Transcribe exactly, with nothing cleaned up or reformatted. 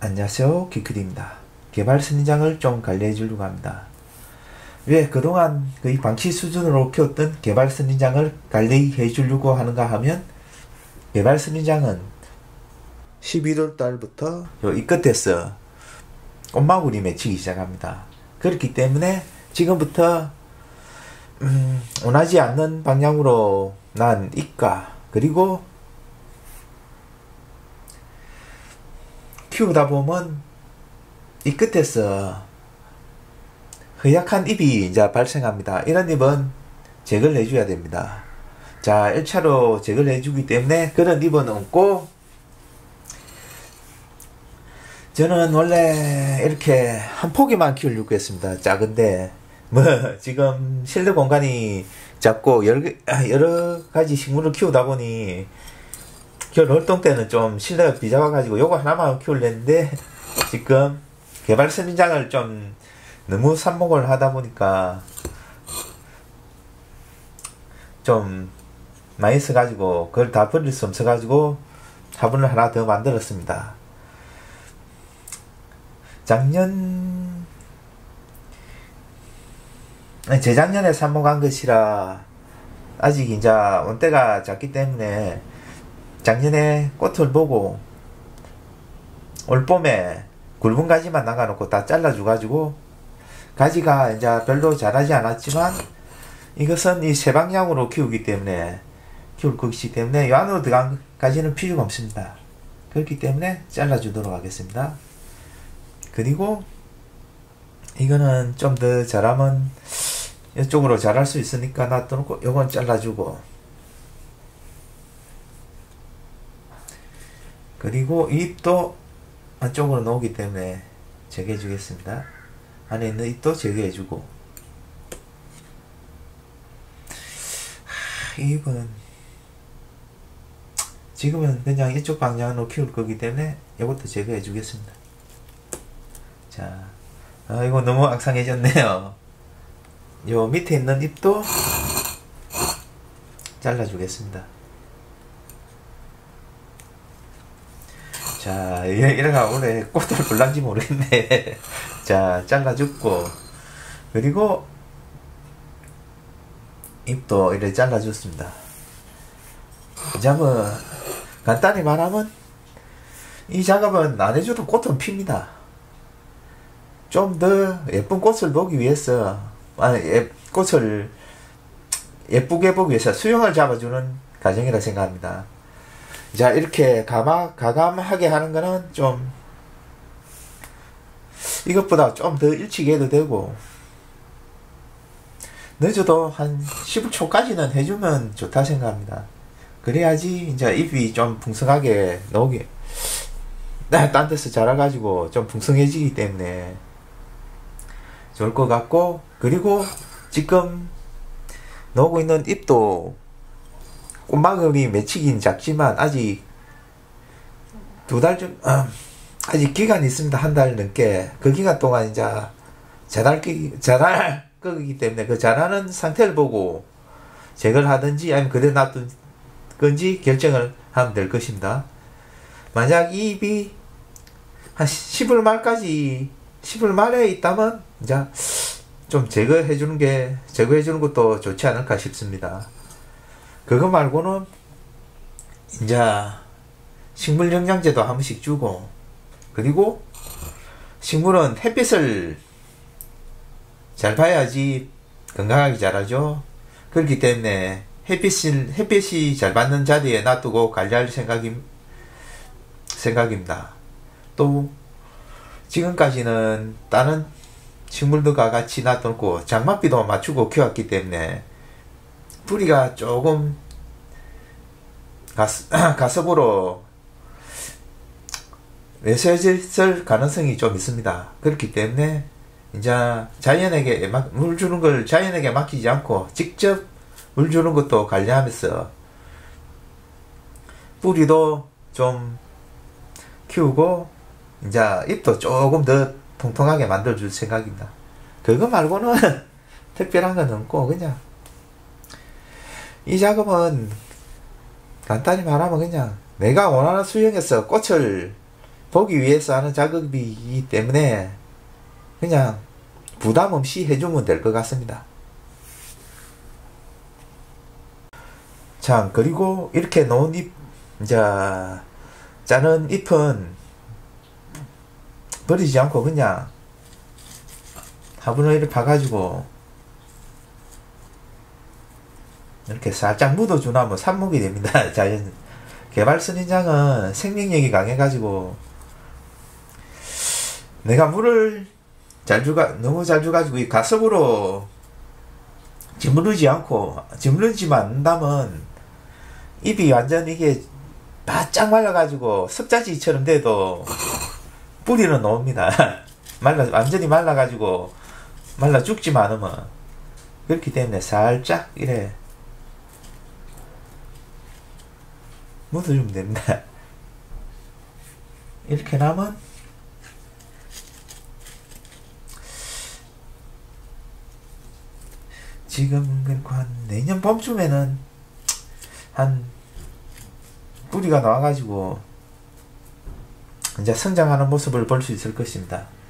안녕하세요, 키크디입니다. 개발 선인장을 좀 관리해 주려고 합니다. 왜 그동안 거의 방치 수준으로 키웠던 개발 선인장을 관리해 주려고 하는가 하면, 개발 선인장은 십일월 달부터 이 끝에서 꽃마구리 맺히기 시작합니다. 그렇기 때문에 지금부터 음, 원하지 않는 방향으로 난 잎과, 그리고 키우다 보면 이 끝에서 허약한 잎이 이제 발생합니다. 이런 잎은 제거를 해줘야 됩니다. 자, 일 차로 제거를 해주기 때문에 그런 잎은 없고, 저는 원래 이렇게 한 포기만 키우려고 했습니다. 작은데 뭐 지금 실내 공간이 작고 여러, 여러 가지 식물을 키우다 보니 겨울 활동 때는 좀 실내가 비잡아가지고 요거 하나만 키우려는데, 지금 개발 선인장을 좀 너무 삽목을 하다 보니까 좀 많이 써가지고 그걸 다 버릴 수 없어가지고 화분을 하나 더 만들었습니다. 작년 재작년에 삽목한 것이라 아직 이제 온때가 작기 때문에 작년에 꽃을 보고 올 봄에 굵은 가지만 나가놓고 다 잘라줘가지고, 가지가 이제 별로 자라지 않았지만 이것은 이 세 방향으로 키우기 때문에 키울 것이기 때문에 이 안으로 들어간 가지는 필요가 없습니다. 그렇기 때문에 잘라주도록 하겠습니다. 그리고 이거는 좀 더 자라면 이쪽으로 자랄 수 있으니까 놔두고 요건 잘라주고, 그리고 잎도 안쪽으로 놓기 때문에 제거해 주겠습니다. 안에 있는 잎도 제거해 주고, 이 잎은 지금은 그냥 이쪽 방향으로 키울 거기 때문에 이것도 제거해 주겠습니다. 자, 아, 이거 너무 악상해졌네요. 요 밑에 있는 잎도 잘라 주겠습니다. 자, 이래가 원래 꽃을 볼란지 모르겠네. 자, 잘라줬고, 그리고 잎도 이렇게 잘라줬습니다. 이제 뭐 간단히 말하면 이 작업은 안 해줘도 꽃은 핍니다. 좀 더 예쁜 꽃을 보기 위해서, 아니, 예, 꽃을 예쁘게 보기 위해서 수영을 잡아주는 과정이라 생각합니다. 자, 이렇게 가마, 가감하게 하는 거는 좀 이것보다 좀 더 일찍 해도 되고, 늦어도 한 십오 초까지는 해주면 좋다 생각합니다. 그래야지 이제 잎이 좀 풍성하게 나오게, 딴 데서 자라가지고 좀 풍성해지기 때문에 좋을 것 같고, 그리고 지금 나오고 있는 잎도 꽃마구리 맺히긴 작지만 아직 두 달 좀, 음, 아직 기간이 있습니다. 한 달 넘게. 그 기간 동안 이제 자랄, 자랄 거기 때문에 그 자라는 상태를 보고 제거를 하든지 아니면 그대로 놔둔 건지 결정을 하면 될 것입니다. 만약 이 잎이 한 십월 말까지, 십월 말에 있다면 이제 좀 제거해 주는 게, 제거해 주는 것도 좋지 않을까 싶습니다. 그거 말고는 이제 식물 영양제도 한 번씩 주고, 그리고 식물은 햇빛을 잘 봐야지 건강하게 자라죠. 그렇기 때문에 햇빛이, 햇빛이 잘 받는 자리에 놔두고 관리할 생각이, 생각입니다. 또 지금까지는 다른 식물들과 같이 놔두고 장맛비도 맞추고 키웠기 때문에 뿌리가 조금 가스, 가습으로 왜소해질 가능성이 좀 있습니다. 그렇기 때문에 이제 자연에게 물 주는 걸 자연에게 맡기지 않고 직접 물 주는 것도 관리하면서 뿌리도 좀 키우고 이제 잎도 조금 더 통통하게 만들어줄 생각입니다. 그거 말고는 특별한 건 없고, 그냥 이 작업은 간단히 말하면 그냥 내가 원하는 수영에서 꽃을 보기 위해서 하는 작업이기 때문에 그냥 부담 없이 해주면 될 것 같습니다. 자, 그리고 이렇게 놓은 잎, 이제 자른 잎은 버리지 않고 그냥 화분을 파가지고 이렇게 살짝 묻어주나면 삽목이 됩니다. 자연 개발선인장은 생명력이 강해가지고 내가 물을 잘 주가 너무 잘 줘가지고 이 가습으로 짓무르지 않고 짓무르지만 않는다면 잎이 완전 이게 바짝 말라가지고 석자지처럼 돼도 뿌리는 나옵니다. 말라 완전히 말라가지고 말라 죽지만 않으면 그렇기 때문에 살짝 이래 묻어주면 됩니다. 이렇게 나면 지금 그리고 한 내년 봄쯤에는 한 뿌리가 나와가지고 이제 성장하는 모습을 볼 수 있을 것입니다.